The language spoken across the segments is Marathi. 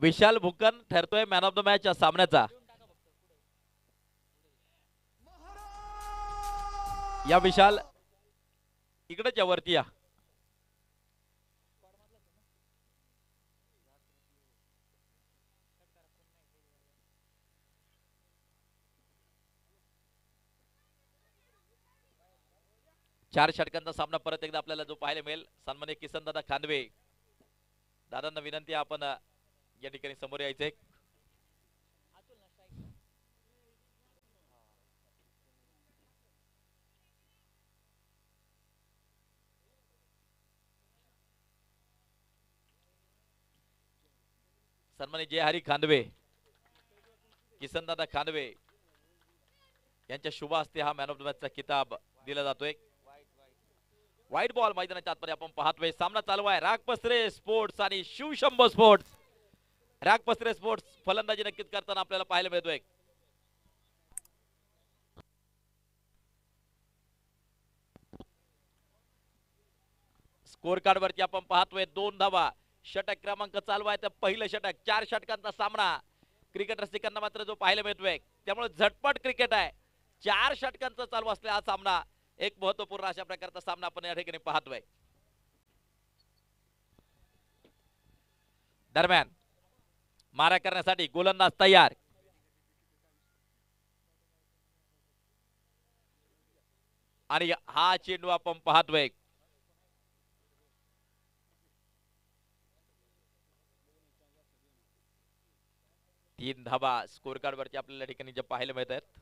विशाल भुकन ठरतोय मॅन ऑफ द मॅच या सामन्याचा. या विशाल इकडेच या वरती या. चार षटकांचा सामना परत एकदा आपल्याला जो पाहायला मिळेल. सन्माननीय किसन दादा खांदवे दादांना विनंती आपण या ठिकाणी समोर यायचे. सन्माननीय जय हरी खांदवे किसन दादा खांदवे यांच्या शुभ हस्ते हा मॅन ऑफ द मॅचचा किताब दिला जातोय. व्हाईट बॉल मैदानाच्या आतमध्ये आपण पाहतोय. सामना चालू आहे रागपसरे स्पोर्ट्स आणि शिवशंभो स्पोर्ट्स. रागपसरे स्पोर्ट्स फलंदाजी नक्कीच करताना आपल्याला पाहायला मिळतोय. स्कोर कार्ड वरती आपण पाहतोय 2 धावा. षटक क्रमांक चालू आहे तर पहिलं षटक. 4 षटकांचा सामना क्रिकेट रसिकांना मात्र जो पाहायला मिळतोय त्यामुळे झटपट क्रिकेट आहे. 4 षटकांचा चालू असलेला हा सामना एक महत्वपूर्ण अशा प्रकारचा सामना आपण या ठिकाणी पाहतोय. दरम्यान मारा करण्यासाठी गोलंदाज तयार. आणि हा चेंडू आपण पाहतोय. तीन धाबा स्कोर कार्ड वरती आपल्याला ठिकाणी जे पाहायला मिळत आहेत.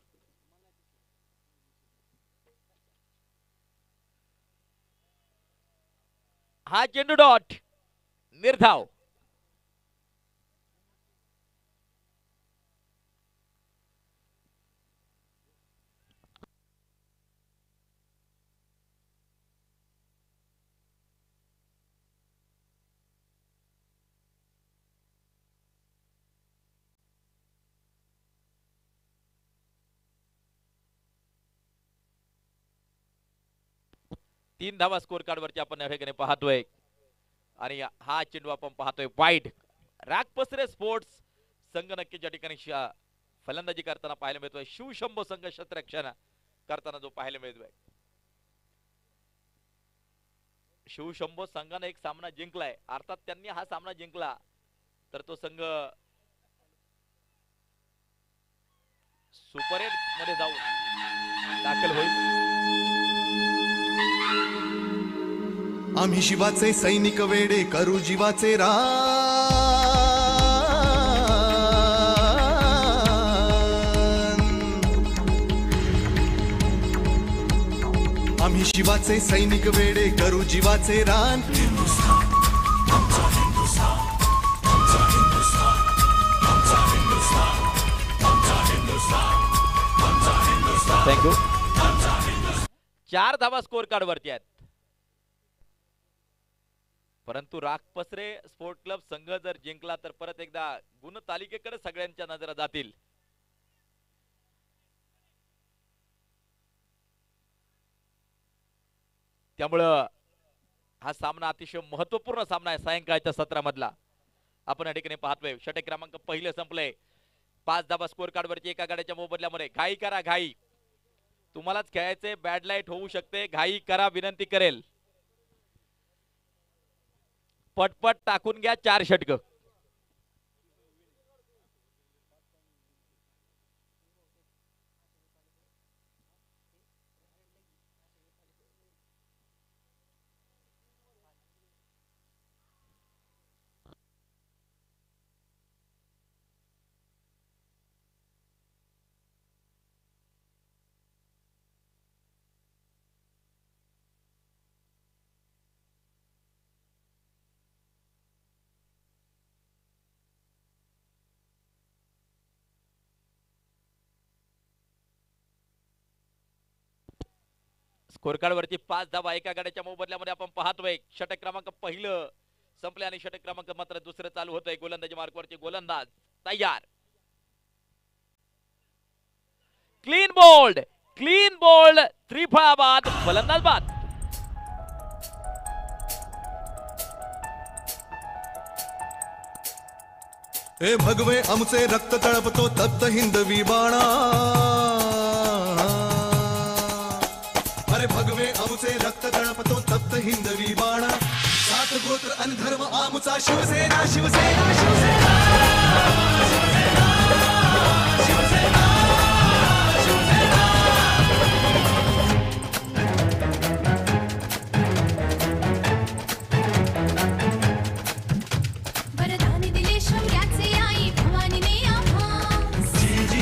हा चेंडू डॉट निर्धाव. तीन धावा स्कोर कार्ड वरती आपण या ठिकाणी पाहतोय. आणि हा चेंडू आपण पाहतोय वाईड. रागपसरे स्पोर्ट्स संघ नक्कीच या ठिकाणी फलंदाजी करताना पाहायला मिळतोय. शिवशंभो संघ क्षेत्ररक्षण करताना जो पाहायला मिळतोय. शिवशंभो संघाने एक सामना जिंकलाय. अर्थात त्यांनी हा सामना जिंकला तर तो संघ सुपर 8 मध्ये जाऊन दाखल होईल. आम्ही शिवाचे सैनिक वेडे करू जीवाचे रान. आम्ही शिवाचे सैनिक वेडे करू जीवाचे रान. थँक्यू. 4 धावा स्कोर कार्ड वरती आहेत. परंतु रागपसरे स्पोर्ट क्लब संघ जर जिंकला तर परत एकदा गुण तालिकेकडे सगळ्यांच्या नजरा जातील. त्यामुळं हा सामना अतिशय महत्वपूर्ण सामना आहे सायंकाळच्या सत्रामधला. आपण या ठिकाणी पाहतोय षटक क्रमांक पहिले संपले. 5 धाबा स्कोर कार्ड वरती एका गाड्याच्या मोबदल्यामध्ये. घाई करा घाई. तुम्हालाच खेळायचे. बॅड लाईट होऊ शकते. घाई करा विनंती करेल. पटपट टाकून घ्या 4 षटक. स्कोर कार्ड वरती 5 धावा एका गाड्याच्या मोबदल्यामध्ये आपण पाहतोय. षटक क्रमांक पहिलं संपले आणि षटक क्रमांक मात्र दुसरं चालू होतंय. गोलंदाजी मार्कवरती गोलंदाज तयार. क्लीन बोल्ड त्रिफळाबाद फलंदाज बाद. हे भगवे आमचे रक्त तळपतो तप्त हिंदवी बाणा अरे भगवे आमचे रक्त तळपतो तप्त हिंदवी बाणा सात गोत्र आणि धर्म आमचा शिवसेना शिवसेना शिवसेना वरदान दिले शौर्याचे आई भवानीने आभास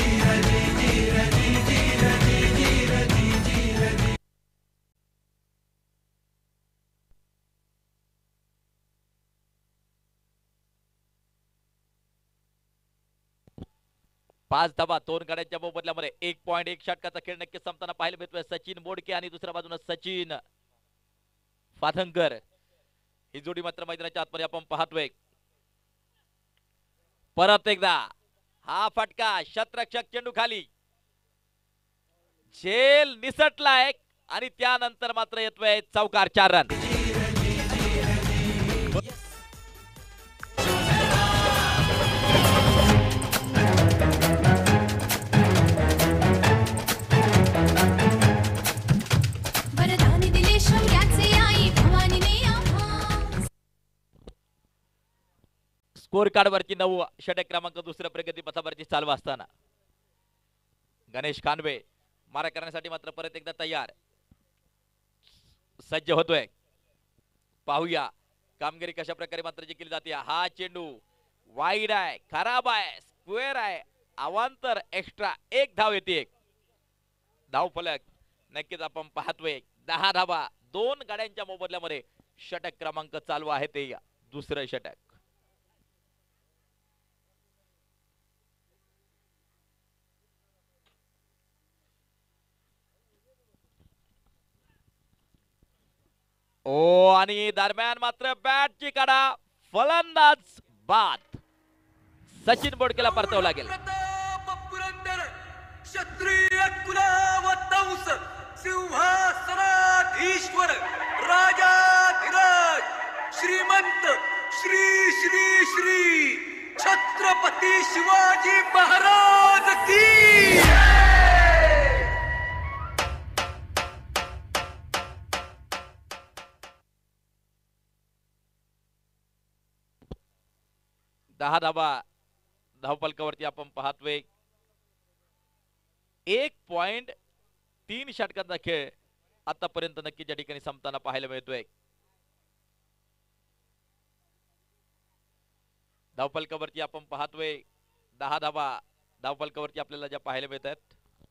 पाच धावा दोन गाड्यांच्या मोबदल्यामध्ये 1.1 षटकाचा खेळ नक्की संपताना पाहायला मिळतोय. सचिन बोडके आणि दुसऱ्या बाजूने सचिन फाथंकर ही जोडी मात्र मैदानाच्या आतमध्ये आपण पाहतोय. परत एकदा हा फटका शतरक्षक चेंडू खाली झेल निसटलाय आणि त्यानंतर मात्र येतोय चौकार 4 रन. वरदान दिले शौर्याचे आई भवानीने आभास स्कोर कार्ड वरती 9 षटक क्रमांक दुसऱ्या प्रगती पथावरती चालू असताना गणेश कानवे मारा करण्यासाठी मात्र परत एकदा तयार सज्ज होतोय. पाहूया कामगिरी कशा प्रकारे मात्र जी केली जाते. हा चेंडू वाईड आहे, खराब आहे, स्क्वेअर आहे, अवांतर एक्स्ट्रा 1 धाव येते. धाव फलक नक्कीच आपण पाहतोय. 10 धावा 2 गाड्यांच्या मोबदल्यामध्ये षटक क्रमांक चालू आहे ते दुसरं षटक. ओ आणि दरम्यान मात्र बॅटची काढा फलंदाज बाद. सचिन बोडकेला परतावं लागेल. पुरंदर क्षत्रिय कुलावतंस सिंहासनाधीश्वर राजाधिराज श्रीमंत श्री श्री श्री छत्रपती शिवाजी महाराज की दहा धावा धावपलकावरती आपण पाहतोय. 1.3 षटकांचा खेळ आतापर्यंत नक्की ज्या ठिकाणी संपताना पाहायला मिळतोय. धावपलकावरती आपण पाहतोय 10 धावा धावपलकावरती आपल्याला ज्या पाहायला मिळत आहेत.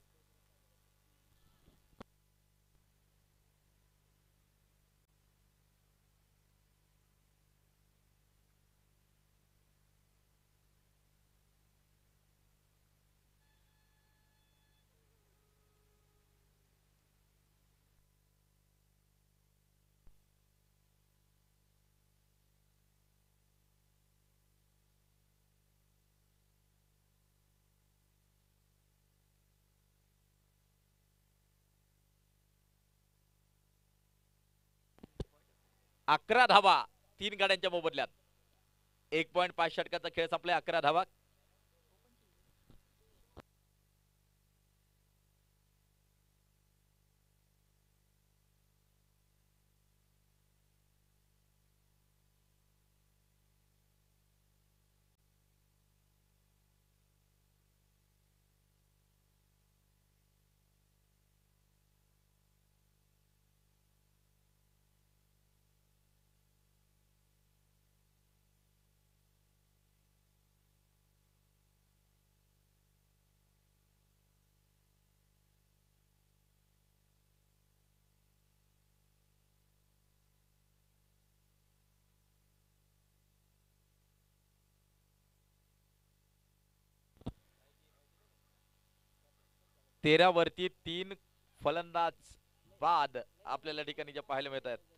अकरा धावा 3 गाड्यांच्या मोबदल्यात. 1.5 षटकाचा खेळ संपलाय. 11 धावा. तेरा वरती 3 फलंदाज बाद आपल्याला ठिकाणी जे पाहायला मिळत आहेत.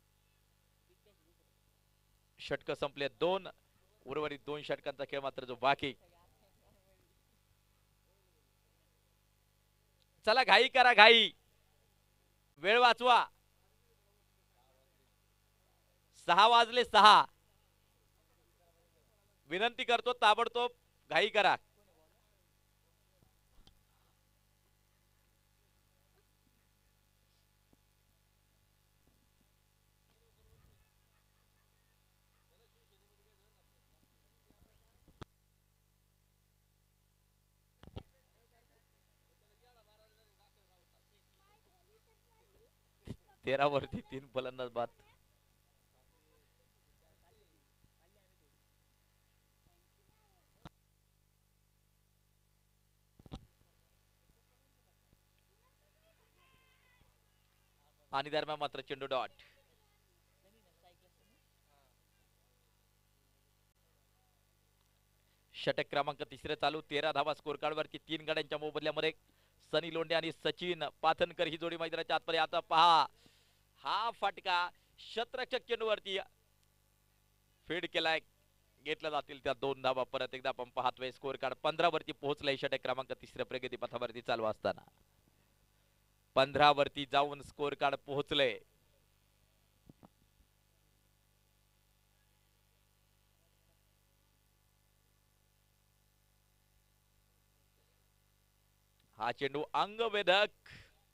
षटक संपले 2. उर्वरित 2 षटकांचा खेळ मात्र जो बाकी. चला घाई करा, घाई, वेळ वाचवा. 6 वाजले 6. विनंती करतो ताबडतोब घाई करा. तेरा वरती 3 फलंदाज बाद. आणि दरम्यान मात्र चेंडू डॉट. षटक क्रमांक तिसरे चालू. 13 धावा स्कोर कार्ड वरती 3 गाड्यांच्या मोबदल्यामध्ये सनी लोंढे आणि सचिन पाथनकर ही जोडी मैदानाच्या आतमध्ये. आता पहा हा फटका शतरक्षक चेंडूवरती फीड केलाय. घेतल्या जातील त्या 2 धावा. परत एकदा आपण पाहतोय स्कोर कार्ड 15 वरती पोहोचलाय. षटक क्रमांक तिसऱ्या प्रगती पथावरती चालू असताना 15 वरती जाऊन स्कोर कार्ड पोहोचले. हा चेंडू अंगवेधक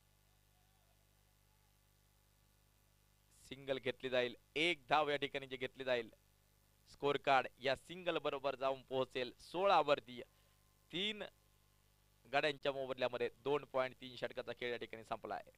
सिंगल घेतली जाईल. 1 धाव या ठिकाणी जे घेतली जाईल. स्कोर कार्ड या सिंगल बरोबर जाऊन पोहोचेल 16 वरती. 3 गाड्यांच्या मोबदल्यामध्ये 2.3 षटकाचा खेळ या ठिकाणी संपला आहे.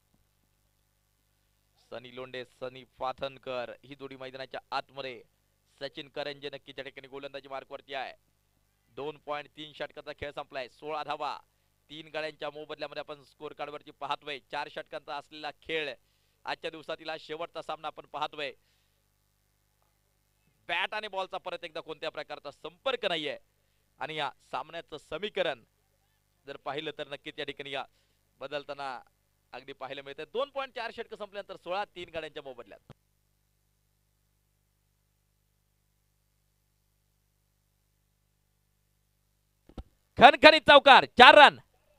सनी लोंढे सनी पाथनकर ही जोडी मैदानाच्या आतमध्ये. सचिन करंजे नक्की त्या ठिकाणी गोलंदाजी मार्कवरती आहे. 2.3 षटकाचा खेळ संपलाय. 16 धावा 3 गाड्यांच्या मोबदल्यामध्ये आपण स्कोर कार्ड वरती पाहतोय. 4 षटकांचा असलेला खेळ आजच्या दिवसातील हा शेवटचा सामना आपण पाहतोय. बॅट आणि बॉलचा परत एकदा कोणत्या प्रकारचा संपर्क नाहीये. आणि या सामन्याचं समीकरण जर पाहिलं तर नक्कीच या ठिकाणी या बदलताना अगदी पाहायला मिळते. 2.4 षटक संपल्यानंतर 16 3 गाड्यांच्या मोबदल्यात. खणखणीत चौकार 4 रन.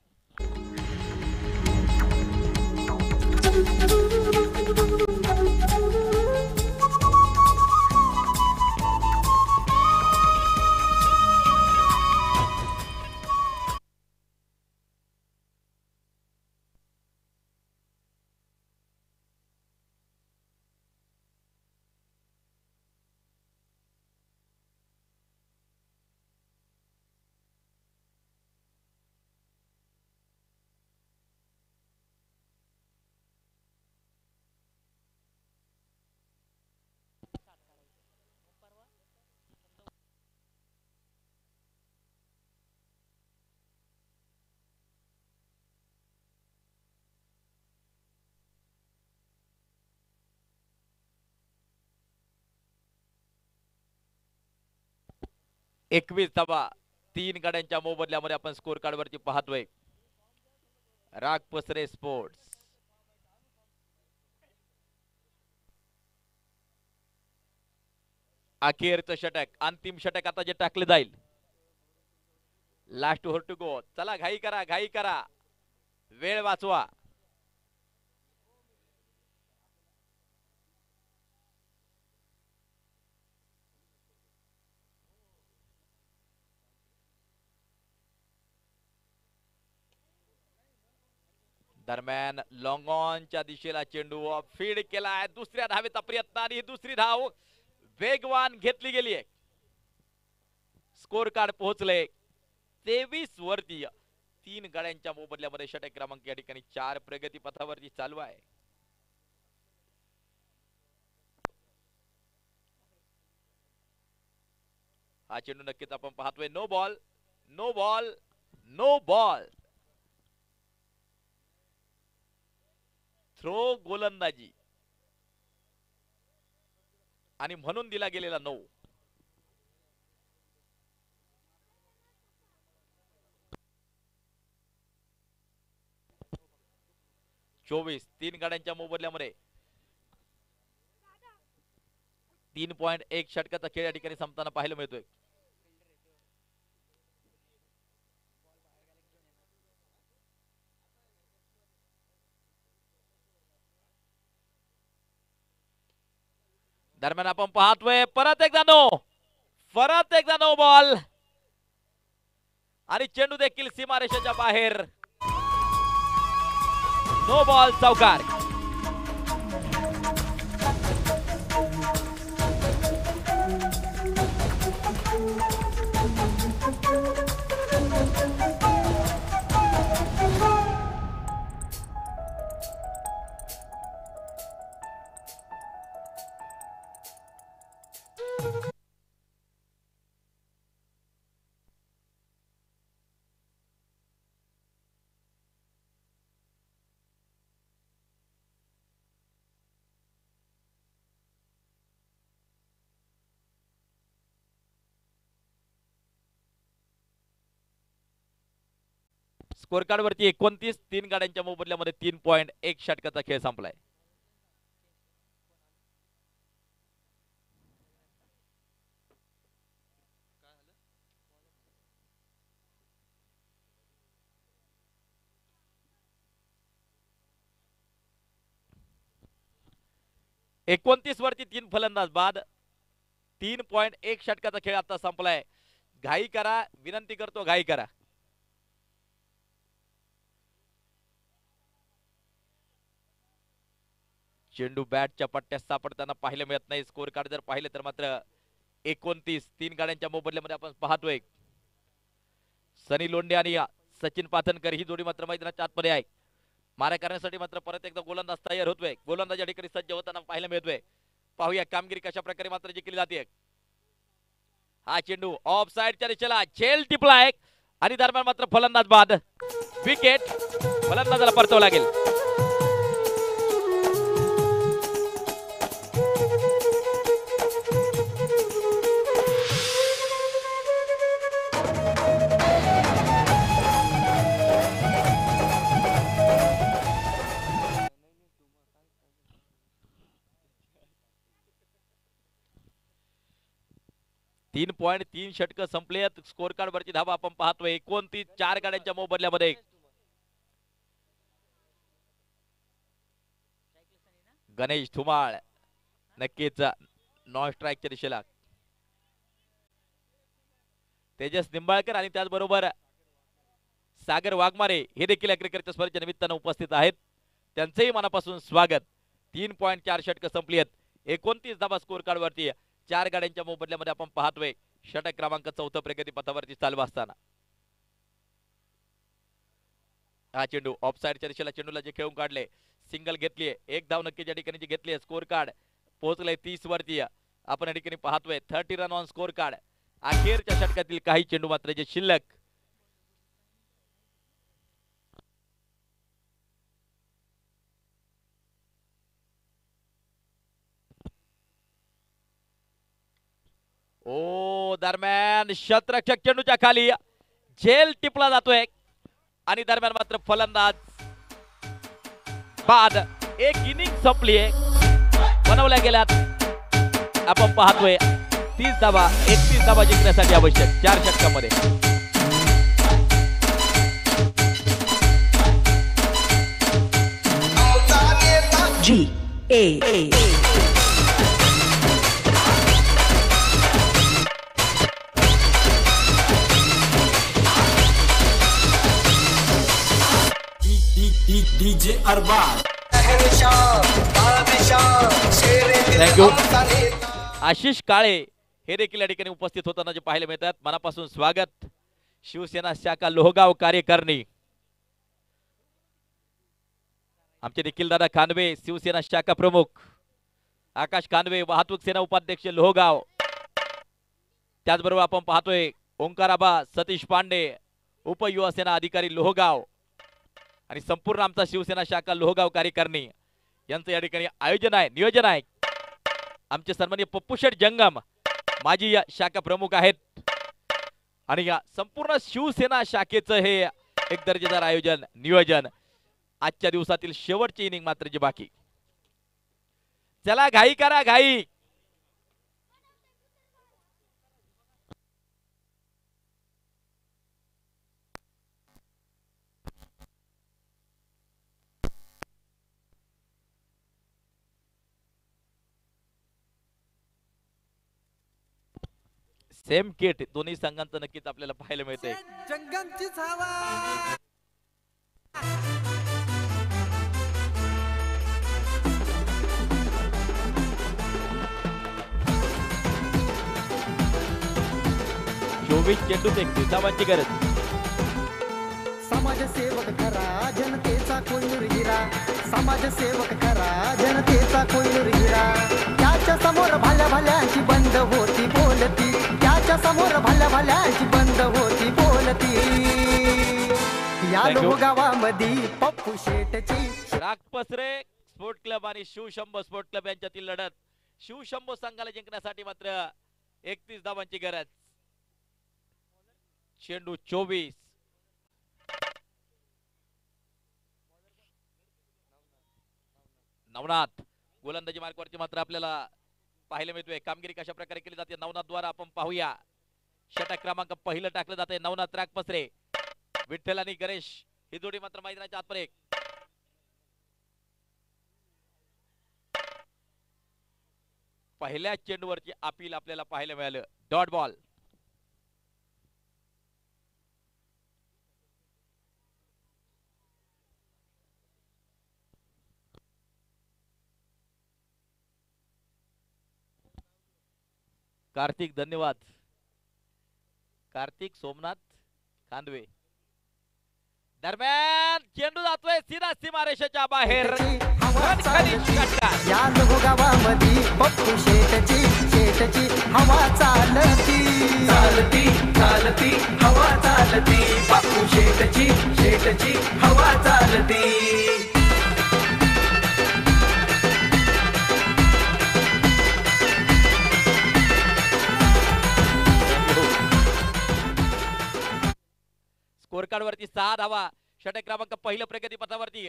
एकवीस धावा 3 गाड्यांच्या मोबदल्यामध्ये आपण स्कोर कार्ड वरती पाहतोय. राग पसरे स्पोर्ट्स अखेरचं षटक. अंतिम षटक आता जे टाकले जाईल. Last over to go. चला घाई करा घाई करा. वेळ वाचवा. दरम्यान लॉंग ऑनच्या दिशेला चेंडू फीड केलाय. दुसऱ्या धावेचा प्रयत्न आणि दुसरी धाव वेगवान घेतली गेली आहे. स्कोर कार्ड पोहोचले 23 वरती. 3 गाड्यांच्या मोबदल्यामध्ये षटक क्रमांक या ठिकाणी 4 प्रगती पथावरती चालू आहे. हा चेंडू नक्कीच आपण पाहतोय. No ball no ball no ball. Throw गोलंदाजी आणि म्हणून दिला गेलेला 9. चोवीस 3 गाड्यांच्या मोबदल्यामध्ये 3.1 षटकाचा खेळ या ठिकाणी संपताना पाहायला मिळतोय. दरम्यान आपण पाहतोय परत एकदा नो. परत एकदा नो बॉल आणि चेंडू देखील सीमारेषेच्या बाहेर. नो बॉल चौकार. स्कोर कार्ड वरती 29. 3 गाड्यांच्या मोबदल्यामध्ये 3.1 षटकाचा खेळ संपलाय. एकोणतीस वरती 3 फलंदाज बाद. 3.1 षटकाचा खेळ आता संपलाय. घाई करा, विनंती करतो, घाई करा. चेंडू बॅटच्या पट्ट्यात सापडताना पाहायला मिळत नाही. स्कोर कार्ड जर पाहिले तर मात्र 29. 3 गाड्यांच्या मोबदल्यामध्ये आपण पाहतोय सनी लोंढे आणि सचिन पाथनकर ही जोडी मात्र मैदानाच्या आतमध्ये आहे. मारा करण्यासाठी मात्र परत एकदा गोलंदाज तयार होतोय. गोलंदाज या ठिकाणी सज्ज होताना पाहायला मिळतोय. पाहूया कामगिरी कशा प्रकारे मात्र जी केली जाते. हा चेंडू ऑफ साइडच्या दिशेला झेल टिपला एक आणि दरम्यान मात्र फलंदाज बाद. विकेट. फलंदाजाला परतावं लागेल. तीन 3 षटक संपलेत. स्कोर कार्ड वरची धावा आपण पाहतोय 29. 4 गाड्यांच्या मोबदल्यामध्ये. गणेश धुमाळ नक्कीच नॉन स्ट्राईकच्या दिशेला. तेजस निंबाळकर आणि त्याचबरोबर सागर वाघमारे हे देखील या क्रिकेटच्या स्पर्धेच्या निमित्तानं उपस्थित आहेत. त्यांचेही मनापासून स्वागत. 3.4 षटक संपली आहेत. 29 धावा स्कोर कार्ड वरती. 4 गाड्यांच्या मोबदल्यामध्ये आपण पाहतोय षटक क्रमांक 4 प्रगती पथावरती चालू असताना. हा चेंडू ऑफ साइडच्या दिशेला चेंडूला जे खेळून काढले. सिंगल घेतलीये. एक धाव नक्की या ठिकाणी जी घेतली. स्कोर कार्ड पोहोचलंय 30 वरती. आपण या ठिकाणी पाहतोय 30 रन ऑन स्कोर कार्ड. अखेरच्या षटकातील काही चेंडू मात्र जे शिल्लक. ओ दरम्यान शतरक्षक चेंडूच्या खाली झेल टिपला जातोय आणि दरम्यान मात्र फलंदाज बाद. एक इनिंग संपली. बनवल्या गेल्यात आपण पाहतोय 30 धावा. 31 धावा जिंकण्यासाठी आवश्यक 4 षटकामध्ये. डीजे अरबाज. थँक्यू. आशिष काळे हे देखील या ठिकाणी उपस्थित होताना जे पाहायला मिळतात. मनापासून स्वागत. शिवसेना शाखा लोहगाव कार्यकारिणी. आमचे देखील दादा खानवे शिवसेना शाखा प्रमुख. आकाश खानवे वाहतूक सेना उपाध्यक्ष लोहगाव. त्याचबरोबर आपण पाहतोय ओंकाराबा सतीश पांडे उपयुवा सेना अधिकारी लोहगाव आणि संपूर्ण आमचा शिवसेना शाखा लोहगाव कार्यकारिणी यांचं या ठिकाणी आयोजन आहे, नियोजन आहे. आमचे सन्माननीय पप्पूशेठ जंगम माजी या शाखा प्रमुख आहेत आणि या संपूर्ण शिवसेना शाखेचं हे एक दर्जेदार आयोजन नियोजन. आजच्या दिवसातील शेवटची इनिंग मात्र जी बाकी. चला घाई करा, घाई. सेम किट दोन्ही संघांचं नक्कीच आपल्याला पाहायला मिळतंय. जंगमचीच हवा. चोवीस चेंडू 31 धावांची गरज. समाजसेवक करा जनतेचा कोहिनूर हिरा. समाजसेवक करा जनतेचा कोहिनूर हिरा. त्याच्या समोर भाल्या भाल्यांची बंद होती बोलती. त्याच्या समोर भाल्या भाल्यांची बंद होती बोलती. या Thank you. गावामध्ये पप्पू शेटची रागपसरे स्पोर्ट क्लब आणि शिवशंभो स्पोर्ट क्लब यांच्यातील लढत. शिवशंभो संघाला जिंकण्यासाठी मात्र 31 धावांची गरज. चेंडू 24. नवनाथ गोलंदाजी मार्कवरती मात्र आपल्याला पाहायला मिळतोय. कामगिरी कशा प्रकारे केली जाते नवनाथ द्वारा आपण पाहूया. षटक क्रमांक पहिलं टाकलं जाते नवनाथ रागपसरे. विठ्ठल आणि गणेश ही जोडी मात्र मैदानाच्या आतमध्ये एक. पहिल्या चेंडूवरची अपील आपल्याला पाहायला मिळालं. Dot ball. कार्तिक धन्यवाद. कार्तिक सोमनाथ खांदवे. दरम्यान चेंडू जातोय सीधा सीमारेषेच्या बाहेर. खणखणीत षटकार. या गावामध्ये पप्पू शेटची हवा चालती. चालती चालती हवा चालती. बापू शेटची हवा चालती. स्कोर कार्ड वरती 6 धावा. षटक क्रमांक पहिलं प्रगती पथावरती.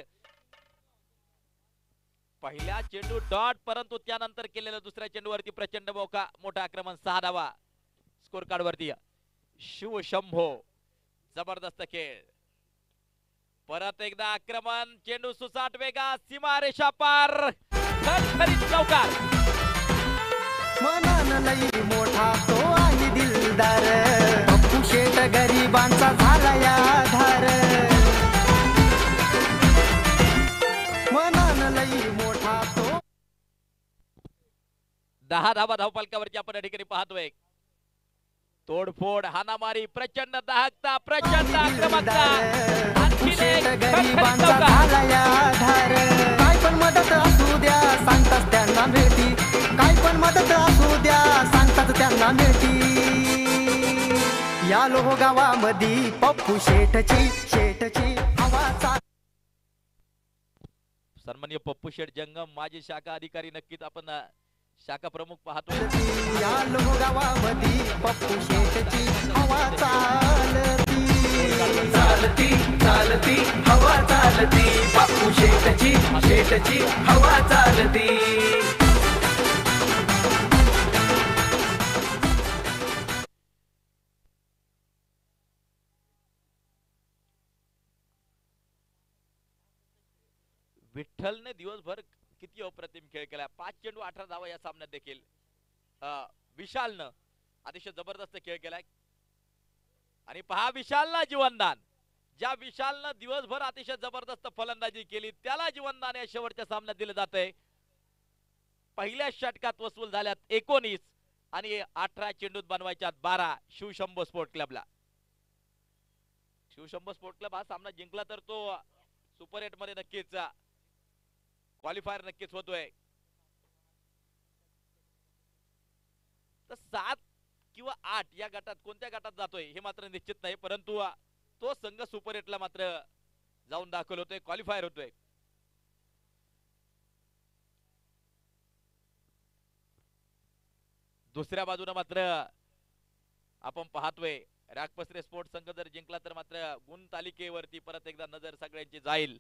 पहिल्या चेंडू डॉट परंतु त्यानंतर केलेल्या दुसऱ्या चेंडूवरती प्रचंड मोठा आक्रमण. 6 धावा स्कोर कार्ड वरती. शिवशंभो जबरदस्त खेळ. परत एकदा आक्रमण. चेंडू सुसाट वेगा सीमारेषा पार. खणखणीत चौकार. मनान लई मोठा तो आहे दिलदार. पप्पू शेट गरिबांचा झाला आधार. मनान लई मोठा तो. 10 धावा धावपालकावरती आपण या ठिकाणी पाहतोय. तोडफोड हाणामारी प्रचंड दाहकता प्रचंड आक्रमकता. आणखीन एक शेट खणखणीत गरिबांचा चौकार. झाला आधार. काय पण मदत असू द्या सांगताच त्यांना मिळती. काय पण मदत असू द्या सांगताच त्यांना मिळती. या गावामध्ये पप्पू शेटची हवा चालती. सन्माननीय पप्पू शेठ जंगम माजी शाखा अधिकारी नक्कीच आपण शाखा प्रमुख पाहतोय. या गावामध्ये पप्पू शेटची हवा चालती. चालती चालती हवा चालती. बापू शेटची हवा चालती. विठ्ठलने दिवसभर किती अप्रतिम खेळ केला. 5 चेंडू 18 धावा या सामन्यात देखील. विशालनं अतिशय जबरदस्त खेळ केलाय. आणि पहा विशालला जीवनदान. ज्या विशालनं दिवसभर अतिशय जबरदस्त फलंदाजी केली त्याला जीवनदान या शेवटच्या सामन्यात दिलं जातंय. पहिल्या षटकात वसूल झाल्यात 19 आणि 18 चेंडूत बनवायच्यात 12 शिवशंभो स्पोर्ट क्लबला. शिवशंभो स्पोर्ट क्लब हा सामना जिंकला तर तो सुपर 8 मध्ये नक्कीच क्वालिफायर नक्कीच होतोय. तर 7 किंवा 8 या गटात कोणत्या गटात जातोय हे मात्र निश्चित नाही. परंतु तो संघ सुपर 8 ला मात्र जाऊन दाखल होतोय क्वालिफायर होतोय. दुसऱ्या बाजूने मात्र आपण पाहतोय रागपसरे स्पोर्ट्स संघ जर जिंकला तर मात्र गुण तालिकेवरती परत एकदा नजर सगळ्यांची जाईल.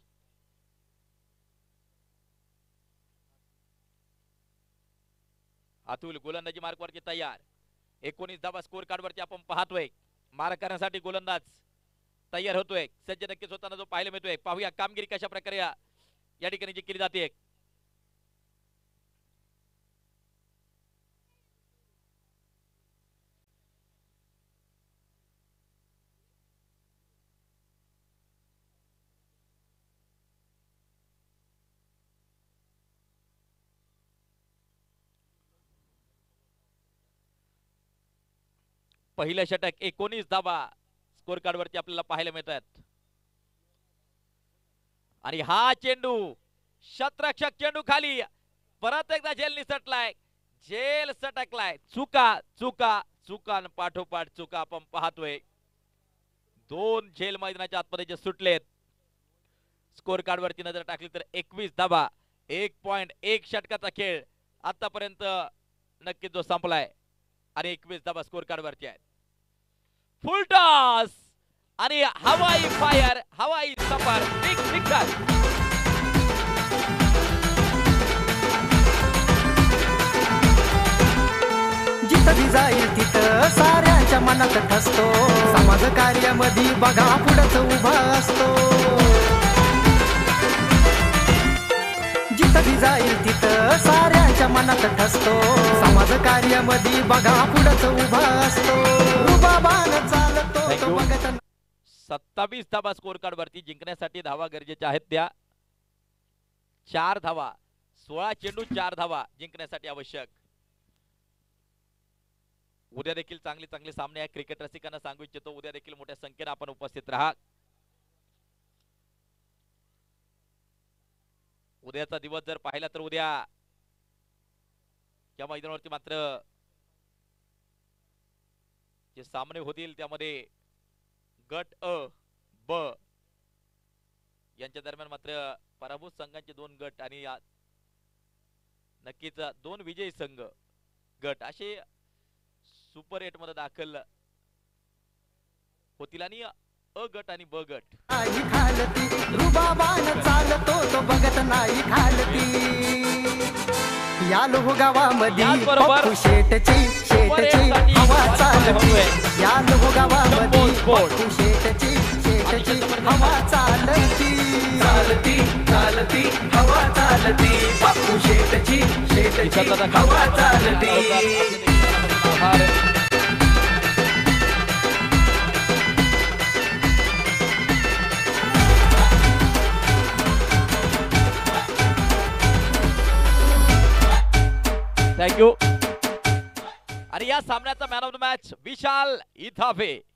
अतुल गोलंदाजी मार्कवरती तयार. 19 धावा स्कोर कार्ड वरती आपण पाहतोय. मार करण्यासाठी गोलंदाज तयार होतोय. सज्ज नक्कीच होताना जो पाहायला मिळतोय. पाहूया कामगिरी कशा प्रकारे या ठिकाणी जी केली जाते. पहिलं षटक 19 धावा स्कोर कार्ड वरती आपल्याला पाहायला मिळतात आणि हा चेंडू शतरक्षक चेंडू खाली परत एकदा झेल निसटलाय झेल सटकलाय चुका चुका चुका न पाठोपाठ चुका आपण पाहतोय 2 झेल मैदानाच्या आतमध्ये जे सुटलेत स्कोर कार्ड वरती नजर टाकली तर 21 धावा 1.1 षटकाचा खेळ आतापर्यंत नक्कीच जो संपलाय आणि 21 धावा स्कोर कार्ड वरती आहेत फुल टॉस आणि हवाई फायर हवाई सफर बिग सिक्सर जिथं जाईल तिथं साऱ्यांच्या मनात ठसतो समाज कार्यामध्ये बघा पुढंच उभा असतो जिथं जाईल तिथं साऱ्यांच्या मनात ठसतो समाज कार्यामध्ये बघा पुढंच उभा असतो रुबाबानं चालतो Thank तो you. बघत 27 धावा स्कोर कार्ड वरती जिंकण्यासाठी धावा गरजेच्या आहेत त्या 4 धावा 16 चेंडू 4 धावा जिंकण्यासाठी आवश्यक उद्या देखील चांगले चांगले सामने आहे क्रिकेट रसिकांना सांगू इच्छितो उद्या देखील मोठ्या संख्येने आपण उपस्थित राहा उद्याचा दिवस जर पाहिला तर उद्या या मैदानावरती मात्र जे सामने होतील त्यामध्ये गट अ ब यांच्या दरम्यान मात्र पराभूत संघांचे 2 गट आणि नक्कीच 2 विजयी संघ गट असे सुपर 8 मध्ये दाखल होतील आणि अ गट आणि ब गट नाही खालती रुबाबानं चालतो तो बघत नाही खालती यालो गावामध्ये याचबरोबर पप्पू शेटची हवा चालती यालो गावामध्ये पप्पू शेटची हवा चालती चालती चालती हवा चालती बापू शेटची हवा चालती थँक्यू आणि या सामन्याचा man of the match Vishal इथाफे